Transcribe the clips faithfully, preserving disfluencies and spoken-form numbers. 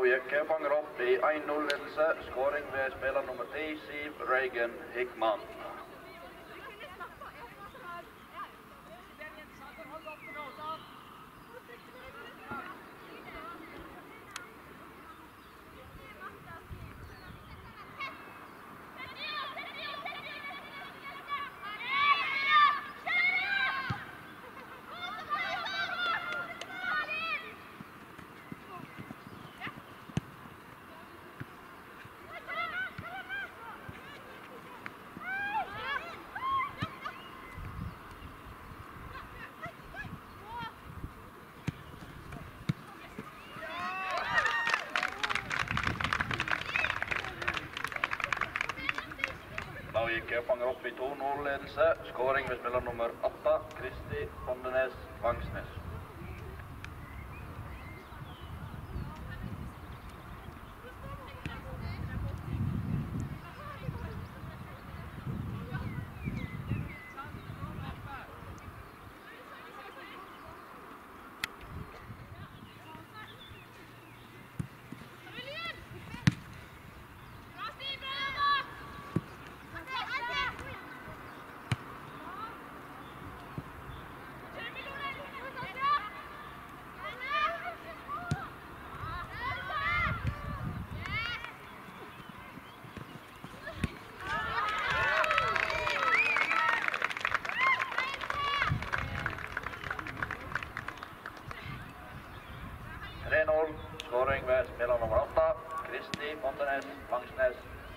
Jekke fanger opp i en null-ledelse. Skåring ved spiller nummer ti, Siv Reagan Hickman. Jekke fanger opp i to null-ledelse. Skåring ved spiller nummer åtte, Kristi Fondenes Vangsnes. tre null, skåring ved spiller nummer åtte, Kristi Fondenes Vangsnes.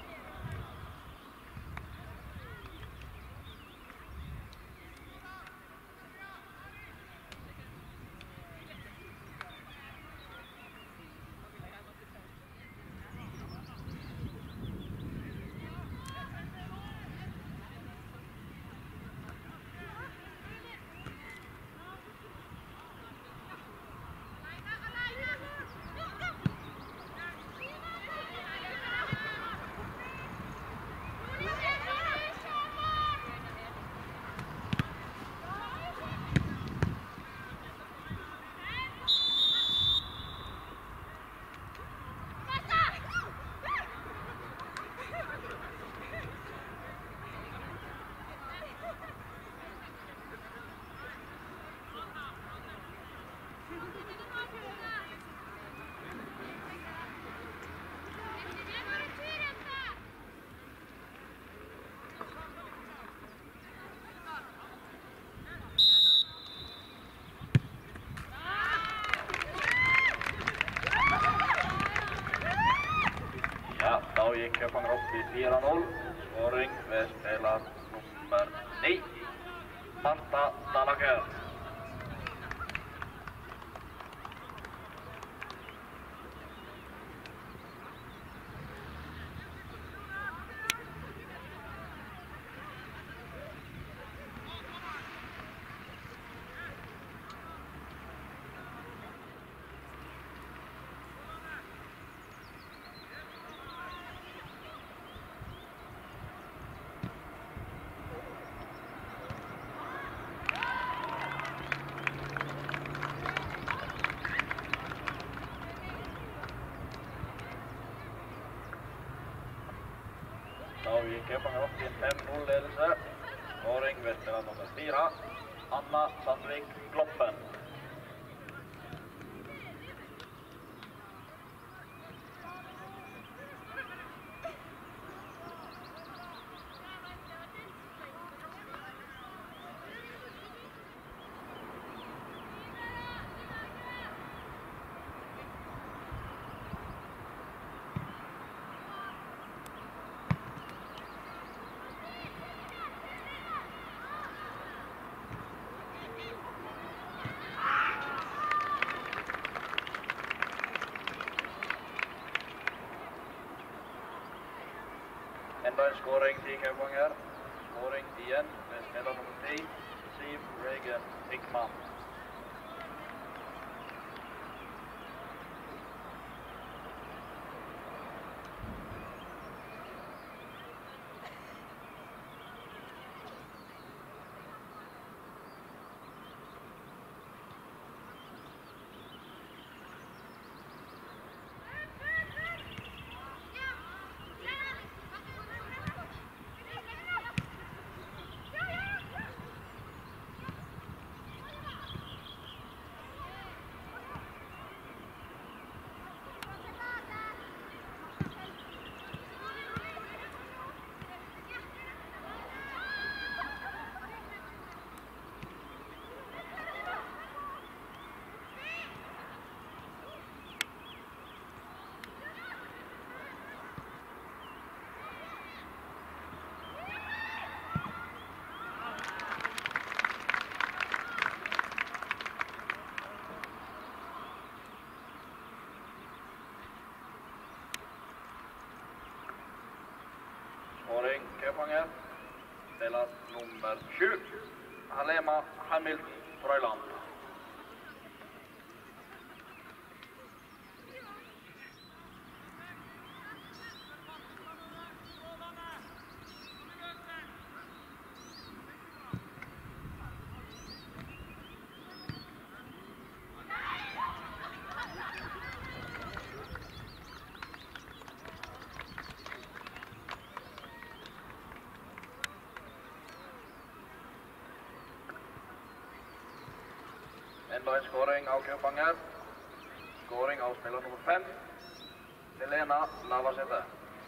Jekke fanger opp i fire null. Skåring ved spiller nummer ni, Marta Dalager. Jekke fanger opp i en fem null-ledelse. Skåring ved spiller nummer fire, Anna Sandvik Gloppen. Enda en skåring til Kaupanger. Skåring igjen med spiller nummer ti, Siv Reagan Hickman. Kaupanger. Spiller nummer sju. Halema Hamilton Frøyland. Enda en skåring av Kaupanger. Skåring av spiller nummer fem. Helena Navarsete.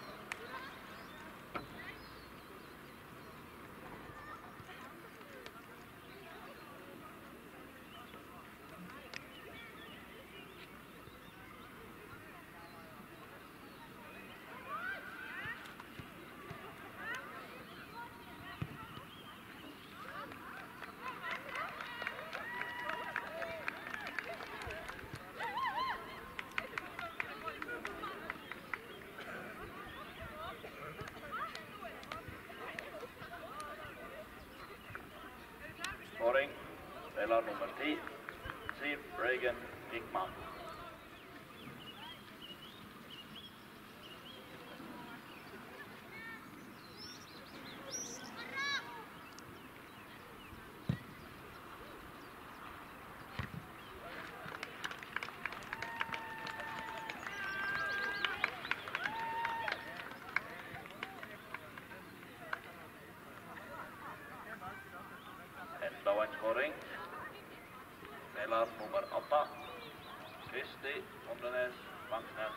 Skåring, spiller nummer ti, Siv Reagan Hickman. Enda en skåring. Spiller nummer åtta, Kristi Åndenes Vangsnes.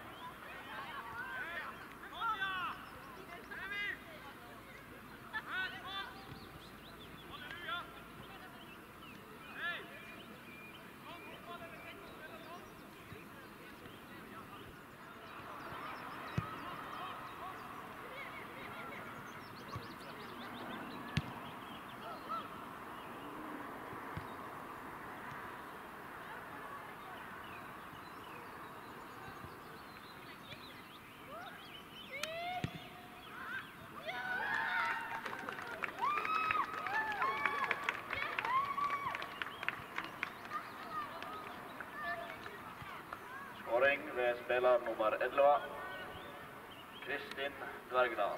Skåring ved spiller nummer elleve, Kristin Dvergdal.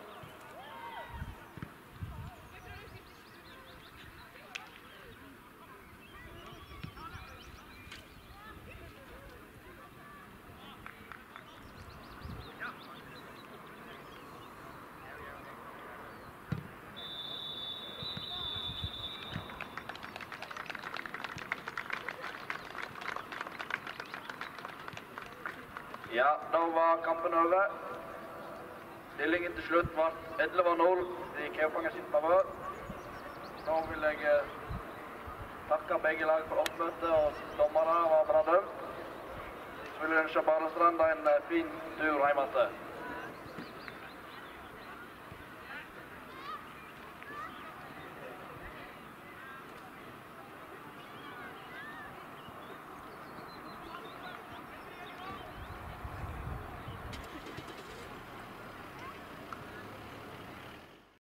Ja, da var kampen over. Stillingen til slutt var elleve null i Kaupanger sin favør. Nå vil jeg takke begge lag for oppmøtet, og dommere var bra dømt. Så vil jeg ønske Balestrand en fin tur hjemme til.